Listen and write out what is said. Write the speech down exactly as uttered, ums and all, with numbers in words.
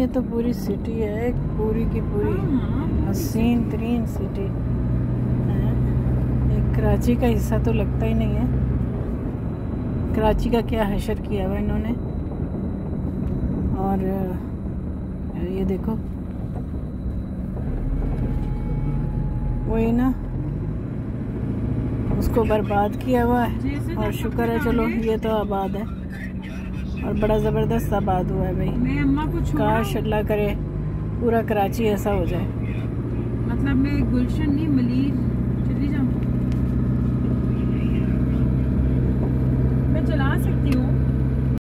ये तो पूरी सिटी है, एक पूरी की पूरी हसीन तरीन सिटी है। एक कराची का हिस्सा तो लगता ही नहीं है। कराची का क्या हशर किया हुआ इन्होंने। और ये देखो वही ना, उसको बर्बाद किया हुआ है। और शुक्र है चलो ये तो आबाद है, और बड़ा ज़बरदस्त आबाद हुआ है भाई। काश अल्लाह करे पूरा कराची ऐसा हो जाए। मतलब मैं गुलशन नहीं, मलिर